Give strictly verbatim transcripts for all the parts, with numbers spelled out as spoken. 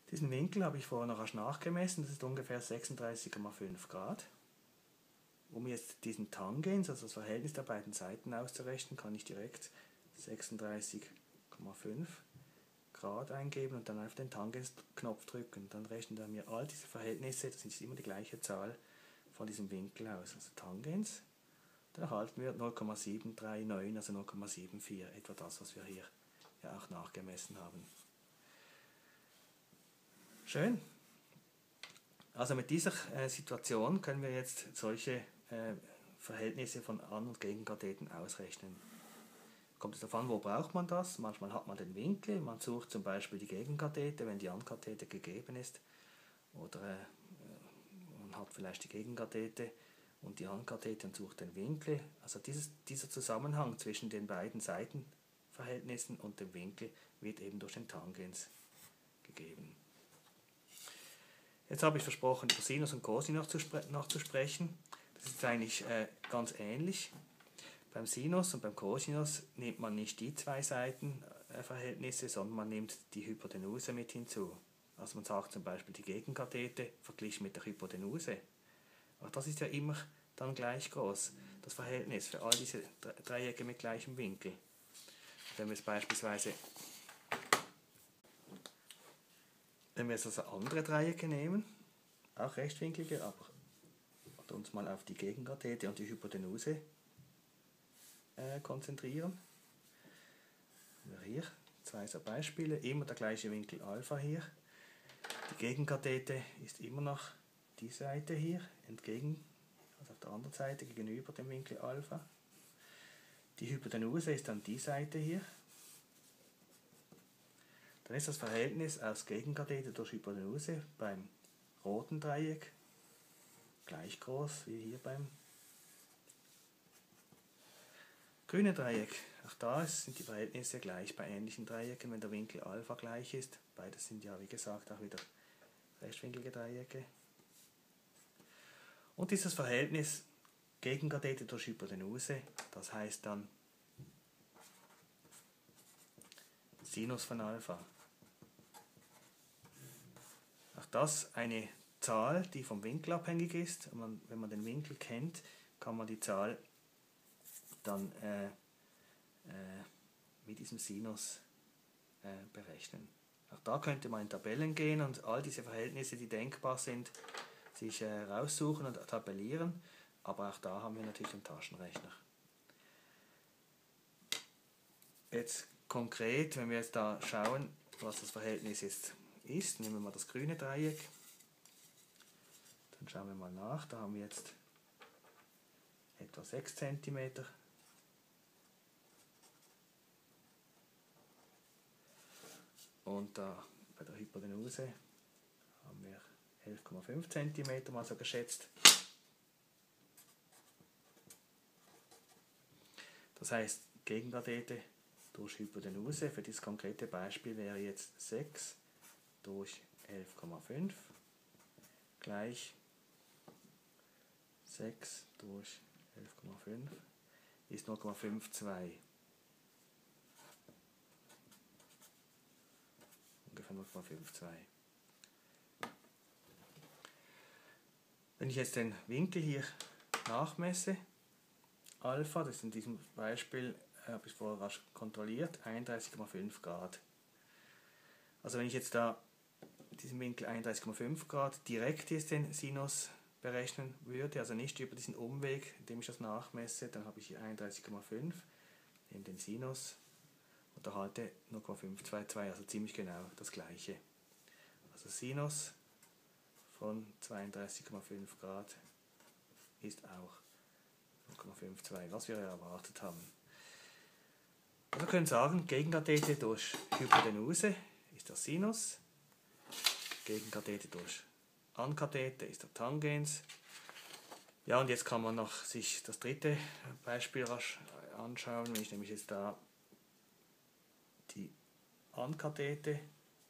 Diesen Winkel habe ich vorher noch rasch nachgemessen, das ist ungefähr sechsunddreißig Komma fünf Grad. Um jetzt diesen Tangens, also das Verhältnis der beiden Seiten auszurechnen, kann ich direkt sechsunddreißig Komma fünf Grad eingeben und dann auf den Tangensknopf drücken. Dann rechnet er mir all diese Verhältnisse, das ist immer die gleiche Zahl, von diesem Winkel aus. Also Tangens, dann erhalten wir null Komma sieben drei neun, also null Komma sieben vier, etwa das, was wir hier ja auch nachgemessen haben. Schön. Also mit dieser äh, Situation können wir jetzt solche äh, Verhältnisse von An- und Gegenkatheten ausrechnen. Kommt es darauf an, wo braucht man das? Manchmal hat man den Winkel, man sucht zum Beispiel die Gegenkathete, wenn die Ankathete gegeben ist. Oder äh, man hat vielleicht die Gegenkathete und die Ankathete und sucht den Winkel. Also dieses, dieser Zusammenhang zwischen den beiden Seitenverhältnissen und dem Winkel wird eben durch den Tangens gegeben. Jetzt habe ich versprochen, über Sinus und Cosinus noch zu sprechen. Das ist eigentlich äh, ganz ähnlich. Beim Sinus und beim Cosinus nimmt man nicht die zwei Seitenverhältnisse, sondern man nimmt die Hypotenuse mit hinzu. Also man sagt zum Beispiel die Gegenkathete verglichen mit der Hypotenuse. Auch das ist ja immer dann gleich groß, das Verhältnis für all diese Dreiecke mit gleichem Winkel. Wenn wir jetzt beispielsweise Wenn wir jetzt also andere Dreiecke nehmen, auch rechtwinklige, aber uns mal auf die Gegenkathete und die Hypotenuse äh, konzentrieren. Wir hier zwei so Beispiele, immer der gleiche Winkel Alpha hier. Die Gegenkathete ist immer noch die Seite hier, entgegen, also auf der anderen Seite gegenüber dem Winkel Alpha. Die Hypotenuse ist dann die Seite hier. Dann ist das Verhältnis aus Gegenkathete durch Hypotenuse beim roten Dreieck gleich groß wie hier beim grünen Dreieck. Auch da sind die Verhältnisse gleich bei ähnlichen Dreiecken, wenn der Winkel Alpha gleich ist. Beides sind ja, wie gesagt, auch wieder rechtwinklige Dreiecke. Und dieses Verhältnis Gegenkathete durch Hypotenuse, das heißt dann Sinus von Alpha. Auch das eine Zahl, die vom Winkel abhängig ist. Und man, wenn man den Winkel kennt, kann man die Zahl dann äh, äh, mit diesem Sinus äh, berechnen. Auch da könnte man in Tabellen gehen und all diese Verhältnisse, die denkbar sind, sich äh, raussuchen und tabellieren. Aber auch da haben wir natürlich einen Taschenrechner. Jetzt konkret, wenn wir jetzt da schauen, was das Verhältnis ist, ist, nehmen wir mal das grüne Dreieck. Dann schauen wir mal nach, da haben wir jetzt etwa sechs Zentimeter. Und da bei der Hypotenuse haben wir elf Komma fünf Zentimeter mal so geschätzt. Das heißt, Gegenkathete durch Hypotenuse für dieses konkrete Beispiel wäre jetzt sechs durch elf Komma fünf gleich sechs durch elf Komma fünf ist null Komma zweiundfünfzig. Ungefähr null Komma zweiundfünfzig. Wenn ich jetzt den Winkel hier nachmesse, Alpha, das ist in diesem Beispiel, äh, habe ich vorher rasch kontrolliert, einunddreißig Komma fünf Grad. Also wenn ich jetzt da diesen Winkel einunddreißig Komma fünf Grad direkt jetzt den Sinus berechnen würde, also nicht über diesen Umweg, indem ich das nachmesse, dann habe ich hier einunddreißig Komma fünf, nehme den Sinus und erhalte null Komma fünf zwei zwei, also ziemlich genau das gleiche. Also Sinus von zweiunddreißig Komma fünf Grad ist auch null Komma fünf zwei, was wir erwartet haben. Also wir können sagen, Gegenkathete durch Hypotenuse ist der Sinus, Gegenkathete durch Ankathete ist der Tangens. Ja, und jetzt kann man noch sich das dritte Beispiel rasch anschauen, wenn ich nämlich jetzt da die Ankathete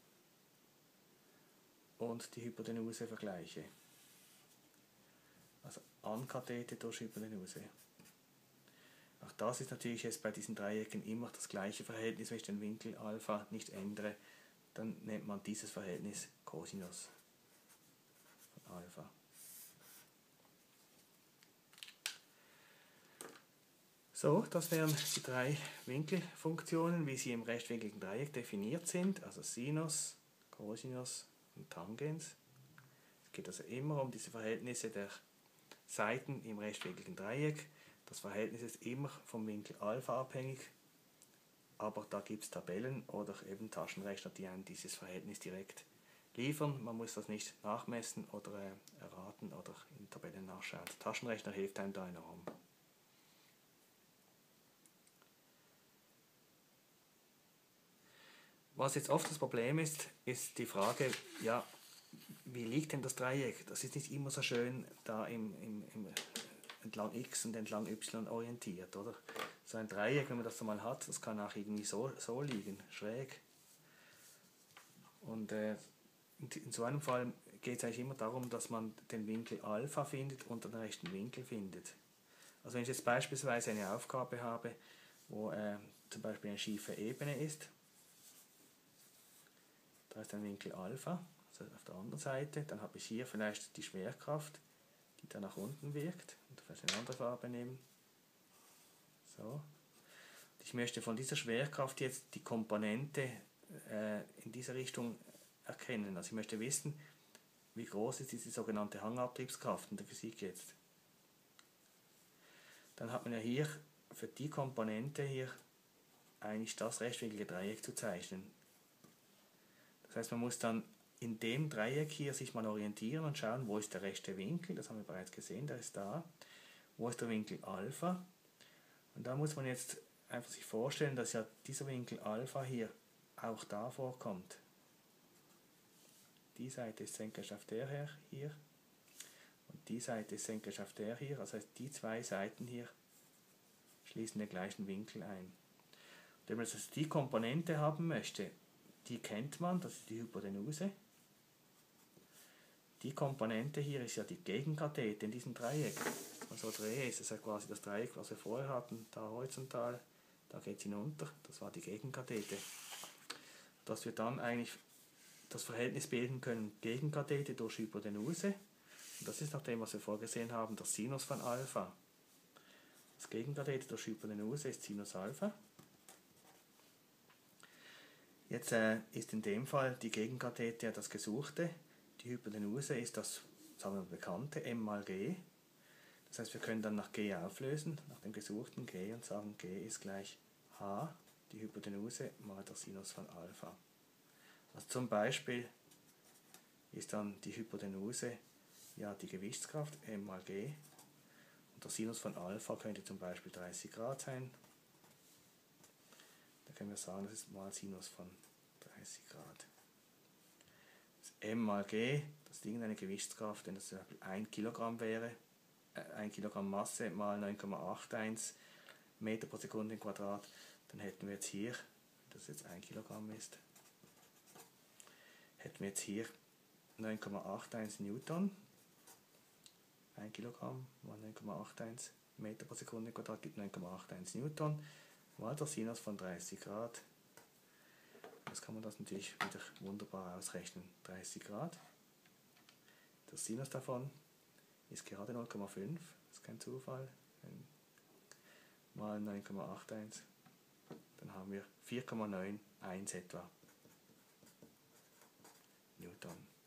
und die Hypotenuse vergleiche. Also Ankathete durch Hypotenuse. Auch das ist natürlich jetzt bei diesen Dreiecken immer das gleiche Verhältnis, wenn ich den Winkel Alpha nicht ändere, dann nennt man dieses Verhältnis Cosinus von Alpha. So, das wären die drei Winkelfunktionen, wie sie im rechtwinkligen Dreieck definiert sind, also Sinus, Cosinus und Tangens. Es geht also immer um diese Verhältnisse der Seiten im rechtwinkligen Dreieck. Das Verhältnis ist immer vom Winkel Alpha abhängig, aber da gibt es Tabellen oder eben Taschenrechner, die einem dieses Verhältnis direkt liefern. Man muss das nicht nachmessen oder äh, erraten oder in Tabellen nachschauen. Der Taschenrechner hilft einem da enorm. Was jetzt oft das Problem ist, ist die Frage, ja, wie liegt denn das Dreieck? Das ist nicht immer so schön da im, im, im entlang x und entlang y orientiert, oder? So ein Dreieck, wenn man das so mal hat, das kann auch irgendwie so, so liegen, schräg. Und äh, in, in so einem Fall geht es eigentlich immer darum, dass man den Winkel Alpha findet und den rechten Winkel findet. Also wenn ich jetzt beispielsweise eine Aufgabe habe, wo äh, zum Beispiel eine schiefe Ebene ist, da ist ein Winkel Alpha, also auf der anderen Seite, dann habe ich hier vielleicht die Schwerkraft, die da nach unten wirkt, und vielleicht eine andere Farbe nehmen. So. Ich möchte von dieser Schwerkraft jetzt die Komponente äh, in dieser Richtung erkennen. Also ich möchte wissen, wie groß ist diese sogenannte Hangabtriebskraft in der Physik jetzt. Dann hat man ja hier für die Komponente hier eigentlich das rechtwinklige Dreieck zu zeichnen. Das heißt, man muss dann in dem Dreieck hier sich mal orientieren und schauen, wo ist der rechte Winkel, das haben wir bereits gesehen, der ist da. Wo ist der Winkel Alpha? Und da muss man jetzt einfach sich vorstellen, dass ja dieser Winkel Alpha hier auch da vorkommt. Die Seite ist senkrecht auf der her, hier, und die Seite ist senkrecht auf der hier, das heißt die zwei Seiten hier schließen den gleichen Winkel ein. Und wenn man jetzt die Komponente haben möchte, die kennt man, das ist die Hypotenuse. Die Komponente hier ist ja die Gegenkathete in diesem Dreieck. Wenn man so drehe, ist das ja quasi das Dreieck, was wir vorher hatten, da horizontal, da geht es hinunter, das war die Gegenkathete. Dass wir dann eigentlich das Verhältnis bilden können, Gegenkathete durch Hypotenuse. Und das ist nach dem, was wir vorgesehen haben, das Sinus von Alpha. Das Gegenkathete durch Hypotenuse ist Sinus Alpha. Jetzt äh, ist in dem Fall die Gegenkathete ja das Gesuchte. Die Hypotenuse ist das, sagen wir, bekannte M mal G. Das heißt, wir können dann nach G auflösen, nach dem gesuchten G, und sagen, G ist gleich H, die Hypotenuse, mal der Sinus von Alpha. Also zum Beispiel ist dann die Hypotenuse ja die Gewichtskraft M mal G. Und der Sinus von Alpha könnte zum Beispiel dreißig Grad sein. Da können wir sagen, das ist mal Sinus von dreißig Grad. Das M mal G, das ist irgendeine Gewichtskraft, wenn das zum Beispiel ein Kilogramm wäre, äh, ein Kilogramm Masse mal neun Komma einundachtzig Meter pro Sekunde im Quadrat, dann hätten wir jetzt hier, wenn das jetzt ein Kilogramm ist, hätten wir jetzt hier neun Komma einundachtzig Newton. ein Kilogramm mal neun Komma einundachtzig Meter pro Sekunde im Quadrat gibt neun Komma einundachtzig Newton, mal der Sinus von dreißig Grad. Jetzt kann man das natürlich wieder wunderbar ausrechnen. dreißig Grad. Der Sinus davon ist gerade null Komma fünf, das ist kein Zufall. Mal neun Komma einundachtzig, dann haben wir vier Komma neun eins etwa Newton.